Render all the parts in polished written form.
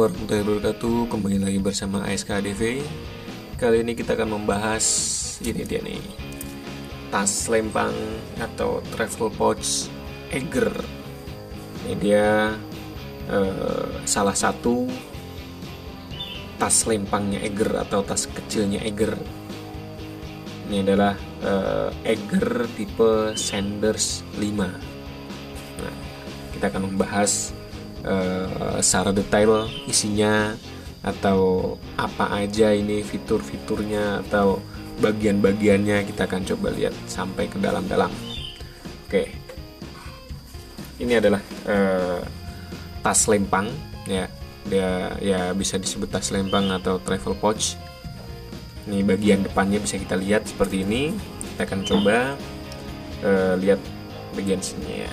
warahmatullahi wabarakatuh. Kembali lagi bersama ASK ADV. Kali ini kita akan membahas ini dia nih, tas lempang atau travel pouch Eiger. Ini dia salah satu tas lempangnya Eiger atau tas kecilnya Eiger. Ini adalah Eiger tipe Sanders 5. Nah, kita akan membahas secara detail isinya atau apa aja ini fitur-fiturnya atau bagian-bagiannya. Kita akan coba lihat sampai ke dalam-dalam. Oke, ini adalah tas lempang ya, dia ya bisa disebut tas lempang atau travel pouch. Ini bagian depannya bisa kita lihat seperti ini. Kita akan coba lihat bagian sini ya.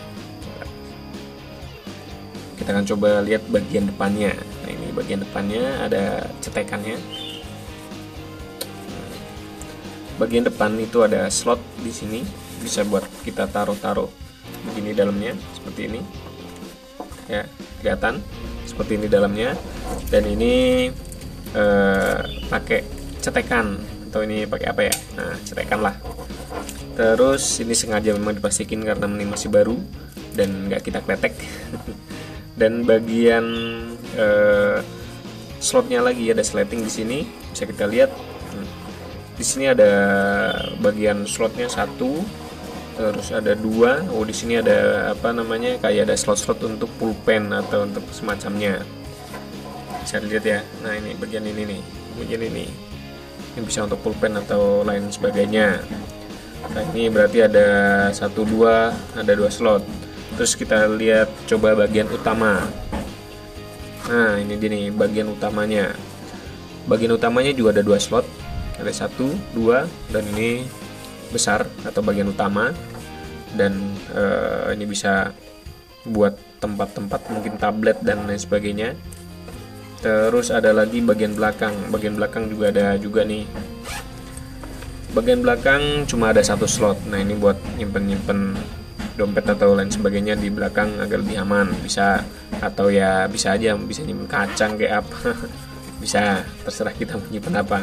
Kita akan coba lihat bagian depannya. Nah, ini bagian depannya ada cetekannya. Bagian depan itu ada slot di sini, bisa buat kita taruh-taruh begini dalamnya, seperti ini. Ya, kelihatan seperti ini dalamnya. Dan ini pakai cetekan atau ini pakai apa ya? Nah, cetekan lah. Terus ini sengaja memang diplastikin karena ini masih baru dan nggak kita kletek. Dan bagian slotnya lagi ada sleting di sini, bisa kita lihat. Di sini ada bagian slotnya satu, terus ada dua. Oh, di sini ada apa namanya, kayak ada slot-slot untuk pulpen atau untuk semacamnya. Bisa dilihat ya. Nah, ini bagian ini nih, bagian ini bisa untuk pulpen atau lain sebagainya. Nah, ini berarti ada satu dua, ada dua slot. Terus kita lihat coba bagian utama. Nah, ini dia nih bagian utamanya. Bagian utamanya juga ada dua slot, ada satu, dua, dan ini besar atau bagian utama. Dan ini bisa buat tempat-tempat mungkin tablet dan lain sebagainya. Terus ada lagi bagian belakang. Bagian belakang juga ada juga nih. Bagian belakang cuma ada satu slot. Nah, ini buat nyimpen dompet atau lain sebagainya di belakang agar lebih aman. Bisa, atau ya bisa aja bisa nyimpen kacang kayak apa. Bisa, terserah kita menyimpan apa.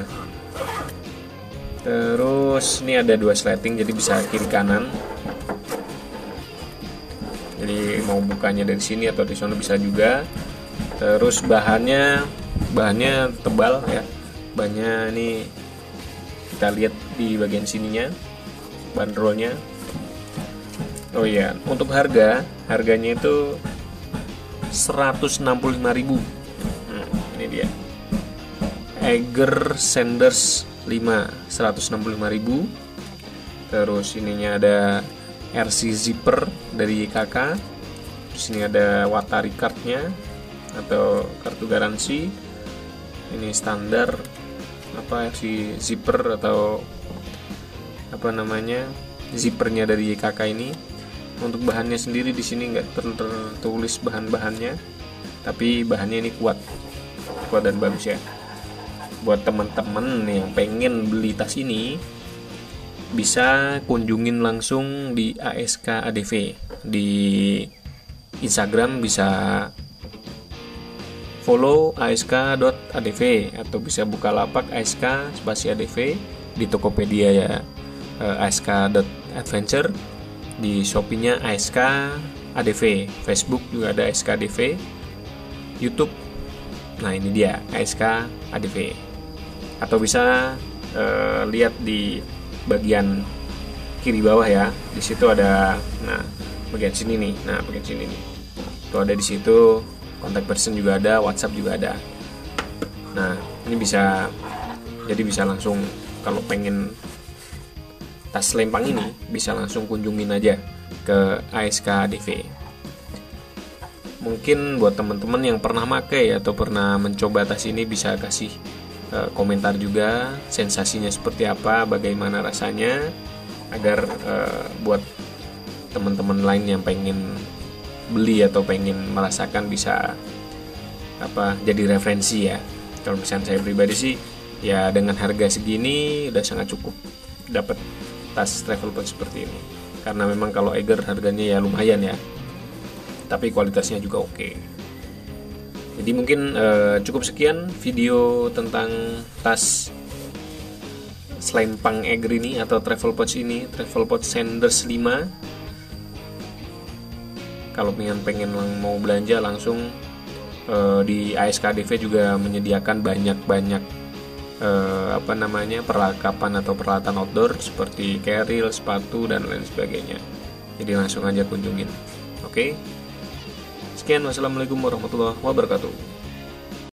Terus ini ada dua sleting, jadi bisa kiri kanan. Jadi mau bukanya dari sini atau di sana bisa juga. Terus bahannya tebal ya. Bahannya ini kita lihat di bagian sininya, bandrolnya. Oh iya, untuk harganya itu 165.000. Ini dia. Eiger Sanders 5, 165.000. Terus ininya ada RC zipper dari kakak. Di sini ada Watari cardnya atau kartu garansi. Ini standar apa, RC zipper atau apa namanya, zippernya dari kakak ini. Untuk bahannya sendiri di sini nggak tertulis bahan-bahannya, tapi bahannya ini kuat dan bagus ya. Buat teman-teman yang pengen beli tas ini, bisa kunjungin langsung di ASK ADV di Instagram, bisa follow ask.adv atau bisa buka lapak ASK spasi ADV di Tokopedia ya, ask.adventure. Di Shopee-nya ASK ADV, Facebook juga ada ASK ADV, YouTube. Nah, ini dia ASK ADV. Atau bisa lihat di bagian kiri bawah ya. Di situ ada, nah bagian sini nih. Nah, bagian sini nih. Tuh ada di situ, kontak person juga ada, WhatsApp juga ada. Nah, ini bisa, jadi bisa langsung kalau pengen tas lempang ini bisa langsung kunjungin aja ke ASK ADV. Mungkin buat teman-teman yang pernah pakai atau pernah mencoba tas ini bisa kasih komentar juga sensasinya seperti apa, bagaimana rasanya, agar buat teman-teman lain yang pengen beli atau pengen merasakan bisa apa, jadi referensi ya. Kalau misalnya saya pribadi sih ya, dengan harga segini udah sangat cukup dapat tas travel pouch seperti ini. Karena memang kalau Eiger harganya ya lumayan ya, tapi kualitasnya juga oke. Jadi mungkin cukup sekian video tentang tas Selempang Eger ini atau travel pouch ini, travel pouch Sanders 5. Kalau pengen mau belanja langsung, di ASKDV juga menyediakan banyak perlengkapan atau peralatan outdoor seperti carrier, sepatu dan lain sebagainya. Jadi langsung aja kunjungin. Oke. Sekian, wassalamualaikum warahmatullahi wabarakatuh.